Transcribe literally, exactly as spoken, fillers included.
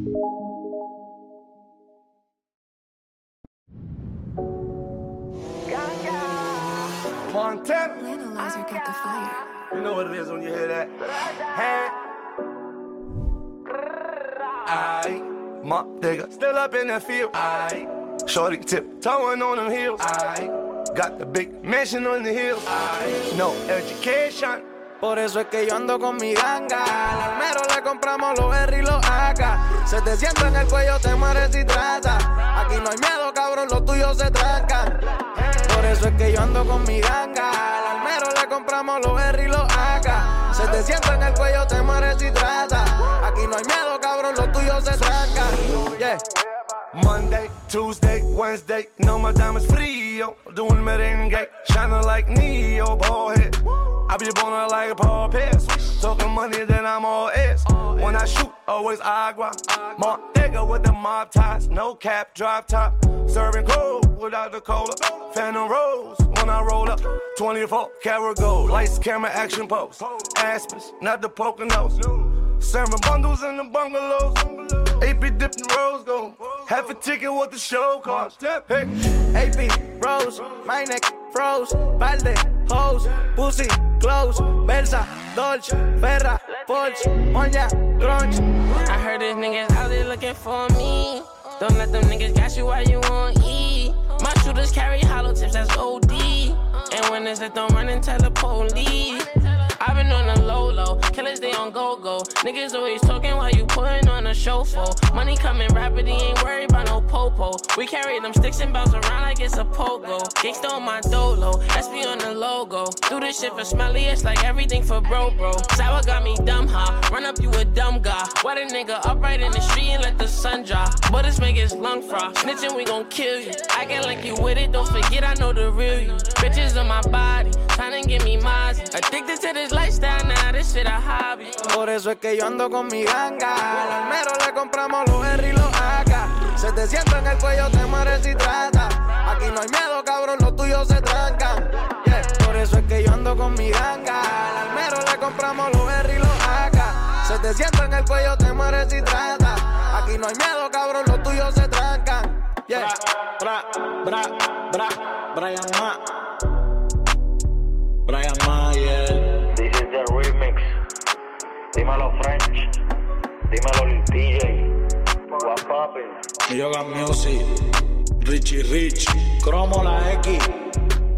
Montana. Analyzer got the fire. You know what it is when you hear that. Hey. Aye. Mop digger, still up in the field. Aye. Shorty tip, towing on them heels. Aye. Got the big mansion on the hills. Aye. No education. Por eso es que yo ando con mi ganga. Al almero le compramos los R y los A K. Se te sienta en el cuello, te mueres si trata. Aquí no hay miedo, cabrón, los tuyos se trancan. Por eso es que yo ando con mi ganga. Al almero le compramos los R y los A K. Se te sienta en el cuello, te mueres si trata. Aquí no hay miedo, cabrón, los tuyos se trancan. Yeah. Monday, Tuesday, Wednesday, no my diamonds frio. Doing merengue, shining like Neo, ball head. I be born like a Paul Pierce. Talking money, then I'm all ass. When I shoot, always agua. Montega with the mob ties, no cap, drop top. Serving cold without the cola. Phantom Rose when I roll up. twenty-four karat gold, lights, camera, action pose. Aspens, not the Poconos. Serving bundles in the bungalows. A P dipping rose gold. Half a ticket what the show cost. Hey. A P, Rose, my neck froze. Balde, hose, pussy, close. Versa, Dolce, Ferra, Porsche, Moña, Crunch. I heard these niggas out there looking for me. Don't let them niggas gas you while you on E. My shooters carry hollow tips, that's O D. And when it's lit, don't run and tell the police. I've been on the low low, killers they on go go. Niggas always talking while you putting on a show for. Money coming rapid, he ain't worried about no popo. We carry them sticks and bounce around like it's a pogo. Gangsta on my dolo, S B on the logo. Do this shit for smelly, it's like everything for bro bro. Sour got me dumb high, run up you a dumb guy. Wet a nigga up right in the street and let the sun dry. But this make his lung fry, snitching we gon' kill you. Acting like you with it, don't forget I know the real you. Bitches on my body, trying to get me Mozzie. Addicted to this lifestyle, now this shit a hobby. Por eso es que yo ando con mi ganga. Al almero le compramos los R y los A K. Se te sienta en el cuello, te mueres si trata. Aquí no hay miedo, cabrón, los tuyos se trancan. Yeah. Por eso es que yo ando con mi ganga. Al almero le compramos los R y los A K. Se te sienta en el cuello, te mueres si trata. Aquí no hay miedo, cabrón, los tuyos se trancan. Yeah. Bra, bra, bra, Brian Ma. Brian Mayer. This is the remix. Dímelo French. Dímelo D J. What's poppin'? Yoga Music. Richie Rich. Cromo la X.